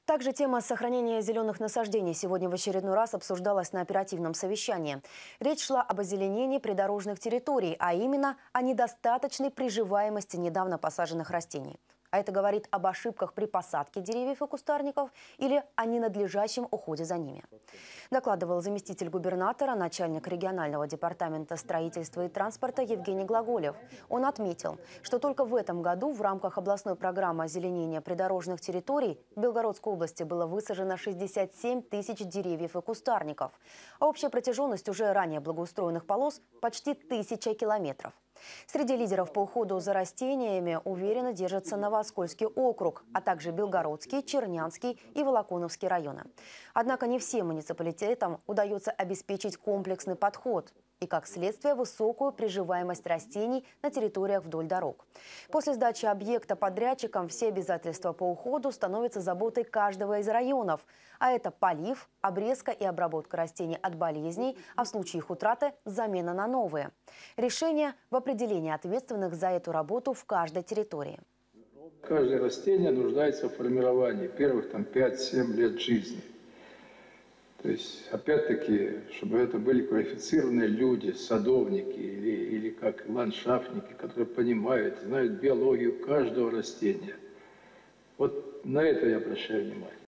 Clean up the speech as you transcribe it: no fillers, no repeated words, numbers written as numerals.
Также тема сохранения зеленых насаждений сегодня в очередной раз обсуждалась на оперативном совещании. Речь шла об озеленении придорожных территорий, а именно о недостаточной приживаемости недавно посаженных растений. А это говорит об ошибках при посадке деревьев и кустарников или о ненадлежащем уходе за ними. Докладывал заместитель губернатора, начальник регионального департамента строительства и транспорта Евгений Глаголев. Он отметил, что только в этом году в рамках областной программы озеленения придорожных территорий в Белгородской области было высажено 67 тысяч деревьев и кустарников. А общая протяженность уже ранее благоустроенных полос почти 1000 километров. Среди лидеров по уходу за растениями уверенно держатся Новоскольский округ, а также Белгородский, Чернянский и Волоконовский районы. Однако не всем муниципалитетам удается обеспечить комплексный подход и, как следствие, высокую приживаемость растений на территориях вдоль дорог. После сдачи объекта подрядчикам все обязательства по уходу становятся заботой каждого из районов. А это полив, обрезка и обработка растений от болезней, а в случае их утраты – замена на новые. Решение в определении ответственных за эту работу в каждой территории. Каждое растение нуждается в формировании первых 5-7 лет жизни. То есть, опять-таки, чтобы это были квалифицированные люди, садовники или как ландшафтники, которые понимают, знают биологию каждого растения. Вот на это я обращаю внимание.